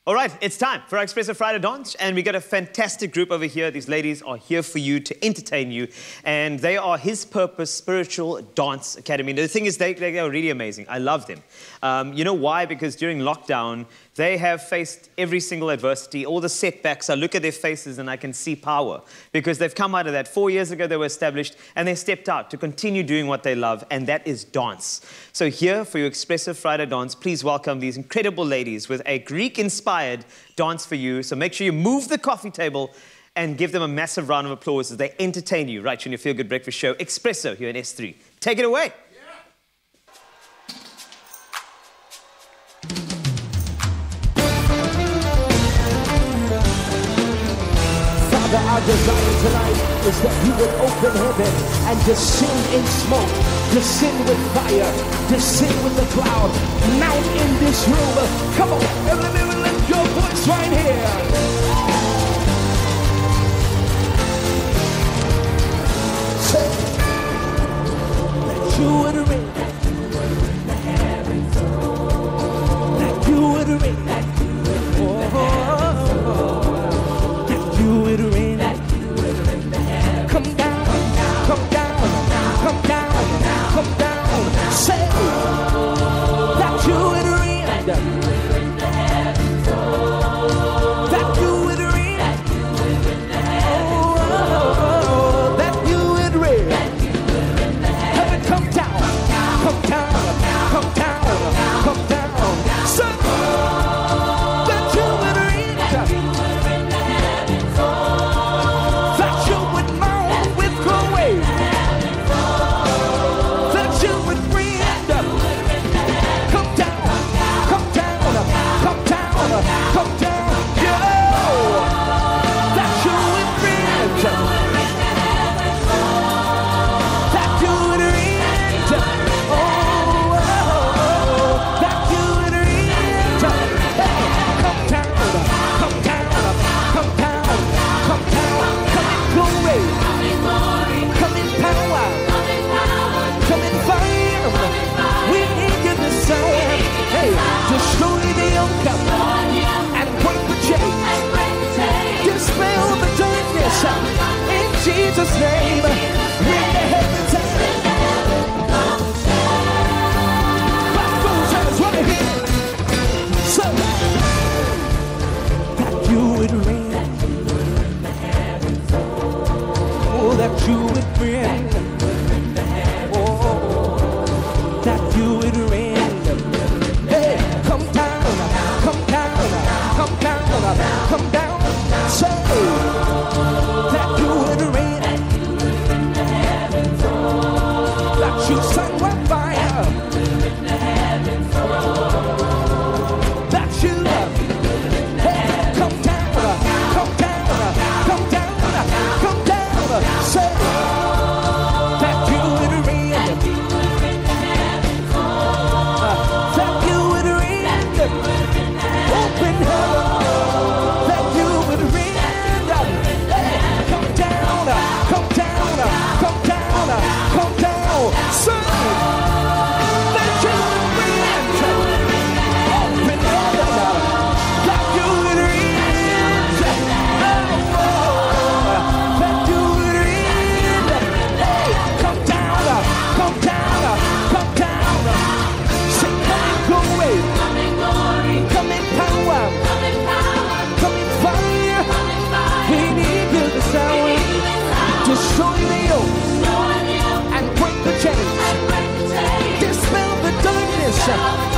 All right, it's time for our Expresso Friday dance, and we got a fantastic group over here. These ladies are here for you to entertain you, and they are His Purpose Spiritual Dance Academy. The thing is, they are really amazing. I love them. You know why? Because during lockdown, they have faced every single adversity, all the setbacks. I look at their faces and I can see power because they've come out of that. 4 years ago, they were established and they stepped out to continue doing what they love, and that is dance. So here for your Expresso Friday dance, please welcome these incredible ladies with a Greek-inspired dance for you. So make sure you move the coffee table and give them a massive round of applause as they entertain you right here in your Feel Good Breakfast show, Expresso here in S3. Take it away. Father, our desire tonight is that you would open heaven and descend in smoke, descend with fire, descend with the cloud, mount in this room. Come on, lift your voice right here. Say that you would reign, that you would reign, that you would reign. Come down, come down, come down, come down. Say that you would reign, that you would reign, oh, that you would reign. Heaven, come down, come down, come down, come down. Say that you would reign, that you would mount with glory, that you would reign. Come down, come down, come down, come down. Yeah, that you would reign, that you would reign. Oh, that you would reign. Hey, come down, come down, come down, come down. Come in glory, come in power, come in fire. We need you this time. Hey, destroy the yoke and break the chains, dispel the darkness in Jesus' name. Bring the heavens and clap those hands right here. So that you would reign, oh, that you would reign, oh, that you would reign. Hey, come down, come down, come down, come down. So that you would reign, that you sang with fire, that you, hey, come down, come down, come down, come down. So that you would reign, that you would reign, open heaven, that you would reign. Hey, come down, come down, come down, come down. So that you would reign, open heaven, that you would reign. That you would reign. Hey, come down, come down, come down. Say, come in glory, come in power, come in fire. We need you this hour. Destroy the yoke and break the chains, dispel the darkness